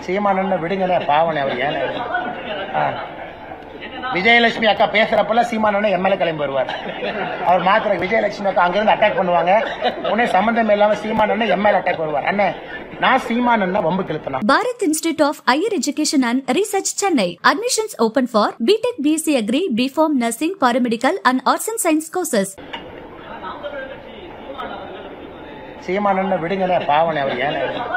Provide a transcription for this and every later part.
சீமானன்னு விடுங்கண்ணே, பாவனே அவர் ஏன். விஜயலட்சுமி அக்கா பேசுறப்பெல்லாம் சீமானண்ணே எம்எல்ஏ கிளம்பி வருவார். அவர் மாத்திர விஜயலட்சுமி அக்கா அங்கிருந்து அட்டாக் பண்ணுவாங்க, உடனே சம்பந்தம் இல்லாம சீமானண்ணே எம்எல்ஏ அட்டாக் வருவார். அண்ணே நான் சீமானண்ணா வம்பு கிழப்பினா. Bharat institute of higher education and research Chennai. Admissions open for BTech, BSc Agri, BPharm, Nursing, Paramedical and Arts and Science courses. சீமானண்ண விடுங்கண்ணே, பாவனே அவர் ஏன்.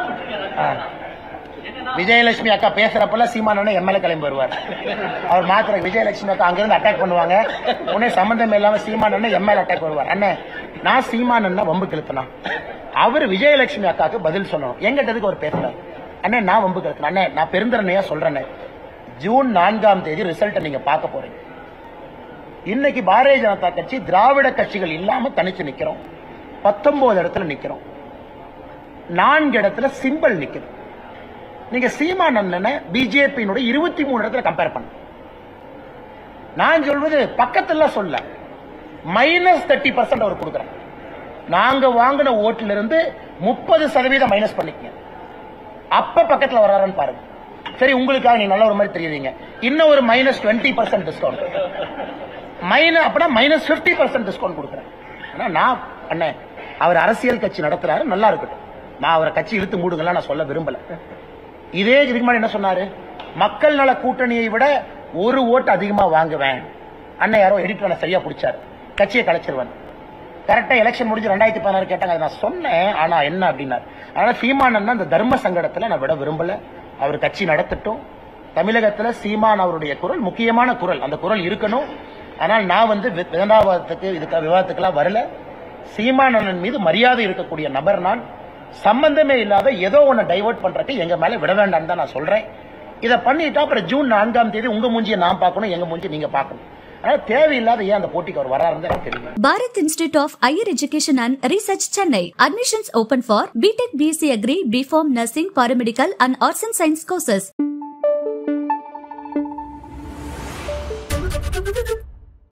விஜயலட்சுமி அக்கா பேசுறப்பெல்லாம் சீமானண்ணே எம்எல்ஏ கிளம்பி வருவார். அவர் மாத்திர விஜயலட்சுமி அக்கா அங்கிருந்து அட்டாக் பண்ணுவாங்க, உடனே சம்பந்தம் இல்லாம சீமானண்ணே எம்எல்ஏ அட்டாக் வருவார். அண்ணே நான் சீமானண்ணா வம்பு கிழப்பினா. அவர் விஜயலட்சுமி அக்காவுக்கு பதில் சொல்லணும். எங்கிட்டதுக்கு அவர் பேசுறாரு. அண்ணே நான் வம்பு கிழப்பினா. அண்ணே நான் பெருந்தரணையா சொல்றேன், ஜூன் 4ஆம் தேதி ரிசல்ட்டை நீங்க பார்க்க போறீங்க. இன்னைக்கு பாரதிய ஜனதா கட்சி திராவிட கட்சிகள் இல்லாம தனிச்சு நிக்கிறோம். 19 இடத்துல நிக்கிறோம், 4 இடத்துல சிம்பிள் நிக்குது. நீங்க சீமானண்ணனை பிஜேபியினுடைய 23 இடத்துல கம்பேர் பண்ண. நான் சொல்வது பக்கத்துல சொல்ல, -30% அவர் கொடுக்குறேன். நாங்க வாங்கின ஓட்டுல இருந்து 30% மைனஸ் பண்ணிக்கங்க. அப்ப பக்கத்துல வர்றாருன்னு பாருங்க. சரி, உங்களுக்காக நீங்க நல்ல ஒரு மாதிரி தெரியுறீங்க. இன்னும் ஒரு -20% டிஸ்கவுண்ட், அப்படின்னா -50% டிஸ்கவுண்ட் கொடுக்குறேன். நான் அண்ணே அவர் அரசியல் கட்சி நடத்துறாரு, நல்லா இருக்கட்டும். நான் அவரை கட்சி இழுத்து மூடுங்கலாம் நான் சொல்ல விரும்பல. இதே இதுக்கு முன்னாடி என்ன சொன்னாரு, மக்கள் நல கூட்டணியை விட ஒரு ஓட்டு அதிகமா வாங்குவேன். அண்ணன் யாரோ எடிட்டர் சரியா பிடிச்சாரு, கட்சியை கலைச்சிருவேன். கரெக்டா எலெக்ஷன் முடிஞ்சு 2016 கேட்டாங்க, நான் சொன்னேன். ஆனா என்ன அப்படின்னாரு. அதனால சீமான் அந்த தர்ம சங்கடத்துல நான் விட விரும்பல. அவர் கட்சி நடத்தட்டும். தமிழகத்துல சீமான் அவருடைய குரல் முக்கியமான குரல், அந்த குரல் இருக்கணும். ஆனால் நான் விவாதத்துக்கெல்லாம் வரல. சீமானன் மீது மரியாதை இருக்கக்கூடிய நபர் நான். சம்பந்தமே இல்லாத ஏதோ ஒன்னு டைவர்ட் பண்றதுக்கு எங்க மேல விட வேண்டாம் தான் நான் சொல்றேன். இதை பண்ணிட்டா அப்புறம் ஜூன் 4ஆம் தேதி உங்க மூஞ்சியை நான் பார்க்கணும், எங்க மூஞ்சி நீங்க பார்க்கணும். அதனால தேவையில்லாத ஏன் அந்த போட்டிக்கு அவர் வராருன்னு எனக்கு தெரியும். Bharat institute of higher education and research Chennai. Admissions open for BTech, BSc Agri, BPharm, Nursing, Paramedical and Arts and Science courses.